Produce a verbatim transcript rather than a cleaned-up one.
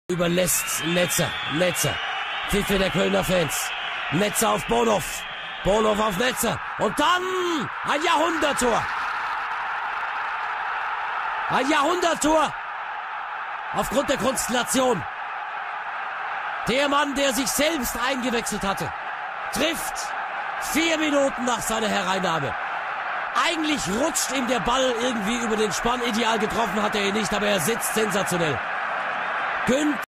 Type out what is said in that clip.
Überlässt Netzer, Netzer. Pfiff für der Kölner Fans. Netzer auf Bonhoff. Bonhoff auf Netzer. Und dann ein Jahrhunderttor. Ein Jahrhunderttor. Aufgrund der Konstellation. Der Mann, der sich selbst eingewechselt hatte, trifft vier Minuten nach seiner Hereinnahme. Eigentlich rutscht ihm der Ball irgendwie über den Spann. Ideal getroffen hat er ihn nicht, aber er sitzt sensationell. Günther